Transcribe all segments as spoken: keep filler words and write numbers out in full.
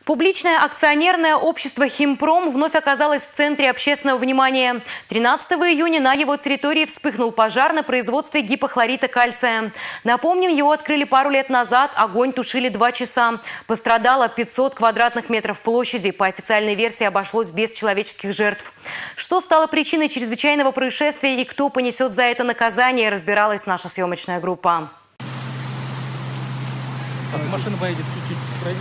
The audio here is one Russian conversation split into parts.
Публичное акционерное общество «Химпром» вновь оказалось в центре общественного внимания. тринадцатого июня на его территории вспыхнул пожар на производстве гипохлорита кальция. Напомним, его открыли пару лет назад, огонь тушили два часа. Пострадало пятьсот квадратных метров площади. По официальной версии обошлось без человеческих жертв. Что стало причиной чрезвычайного происшествия и кто понесет за это наказание, разбиралась наша съемочная группа. Машина поедет чуть-чуть правее.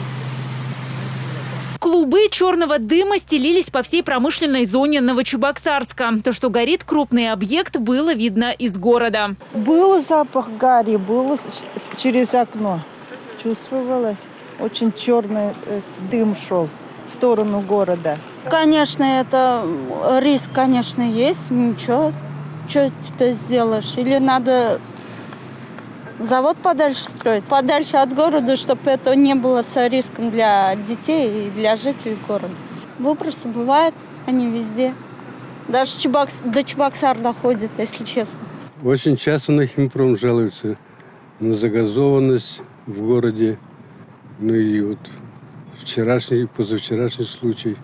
Клубы черного дыма стелились по всей промышленной зоне Новочебоксарска. То, что горит крупный объект, было видно из города. Был запах гари, был через окно. Чувствовалось. Очень черный дым шел в сторону города. Конечно, это риск, конечно, есть. Ничего, что теперь сделаешь? Или надо завод подальше строить, подальше от города, чтобы это не было с риском для детей и для жителей города. Выбросы бывают, они везде. Даже Чебокс... до Чебоксар доходит, если честно. Очень часто на Химпром жалуются на загазованность в городе. Ну и вот вчерашний, позавчерашний случай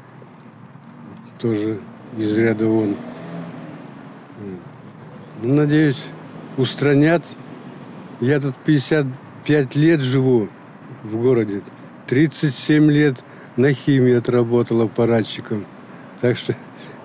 тоже из ряда вон. Ну, надеюсь, устранят. Я тут пятьдесят пять лет живу в городе. тридцать семь лет на химии отработал аппаратчиком. Так что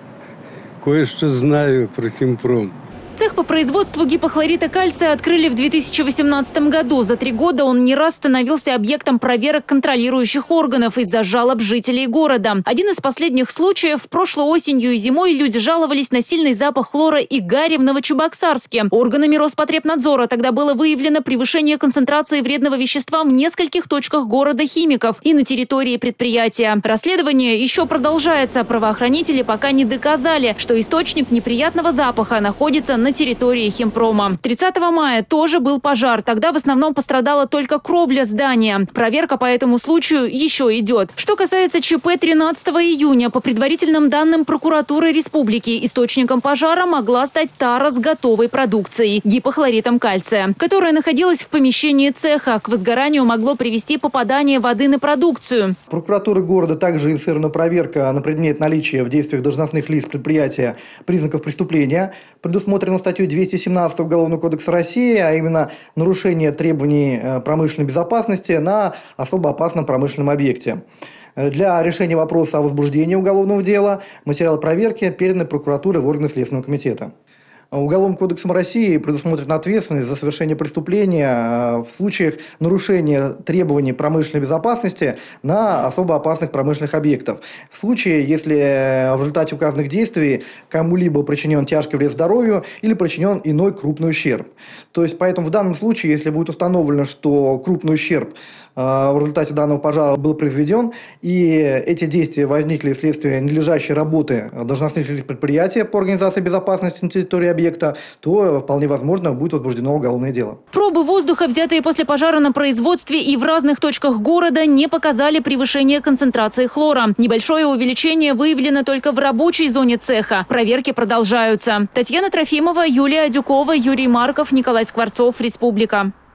кое-что знаю про Химпром. Цех по производству гипохлорита кальция открыли в две тысячи восемнадцатом году. За три года он не раз становился объектом проверок контролирующих органов из-за жалоб жителей города. Один из последних случаев – прошлой осенью и зимой люди жаловались на сильный запах хлора и гари в Новочебоксарске. Органами Роспотребнадзора тогда было выявлено превышение концентрации вредного вещества в нескольких точках города Химиков и на территории предприятия. Расследование еще продолжается. Правоохранители пока не доказали, что источник неприятного запаха находится на на территории Химпрома. тридцатого мая тоже был пожар. Тогда в основном пострадала только кровля здания. Проверка по этому случаю еще идет. Что касается ЧП тринадцатого июня, по предварительным данным прокуратуры республики, источником пожара могла стать тара с готовой продукцией – гипохлоритом кальция, которая находилась в помещении цеха. К возгоранию могло привести попадание воды на продукцию. Прокуратура города также инициирована проверка на предмет наличия в действиях должностных лиц предприятия признаков преступления, предусмотрено статью двести семнадцать Уголовного кодекса России, а именно нарушение требований промышленной безопасности на особо опасном промышленном объекте. Для решения вопроса о возбуждении уголовного дела материалы проверки переданы прокуратуре в органы Следственного комитета. Уголовным кодексом России предусмотрена ответственность за совершение преступления в случаях нарушения требований промышленной безопасности на особо опасных промышленных объектах. В случае, если в результате указанных действий кому-либо причинен тяжкий вред здоровью или причинен иной крупный ущерб. То есть, поэтому в данном случае, если будет установлено, что крупный ущерб в результате данного пожара был произведен, и эти действия возникли вследствие ненадлежащей работы должностных лиц предприятия по организации безопасности на территории объекта, то вполне возможно будет возбуждено уголовное дело. Пробы воздуха, взятые после пожара на производстве и в разных точках города, не показали превышение концентрации хлора. Небольшое увеличение выявлено только в рабочей зоне цеха. Проверки продолжаются. Татьяна Трофимова, Юлия Адюкова, Юрий Марков, Николай Скворцов, Республика.